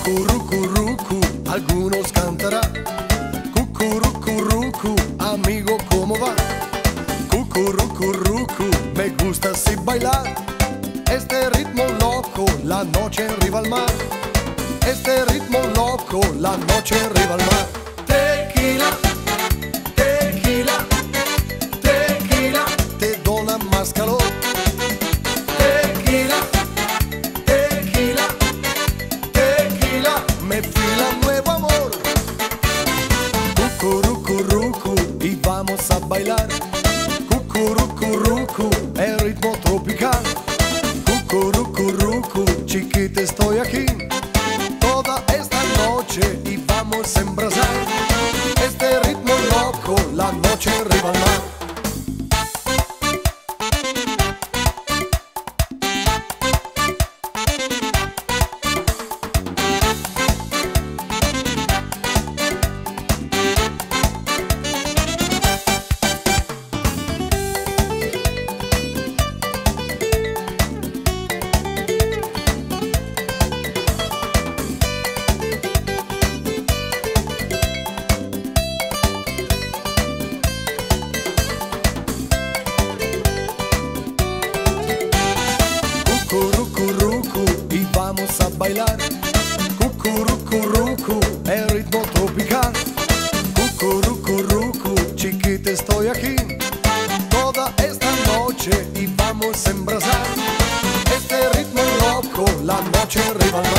Cucurucurucu, algunos cantarán. Cucurucurucu, amigo, ¿cómo va? Cucurucurucu, me gusta así bailar. Este ritmo loco, la noche arriba al mar. Este ritmo loco, la noche arriba al mar. Tequila, tequila, tequila, te dona más calor. Tequila, tequila, tequila, me fila nuevo amor. Cucurucurucu, y vamos a bailar. Cucurucurucu, el ritmo tropical. Cucurucurucu, chiquita, estoy aquí toda esta noche y vamos a embrasar este ritmo loco, la noche arriba al mar. Cucurucurucu, y vamos a bailar. Cucurucurucu, el ritmo tropical. Cucurucurucu, chiquita, estoy aquí toda esta noche y vamos a embrasar este ritmo loco, la noche arriba al mar.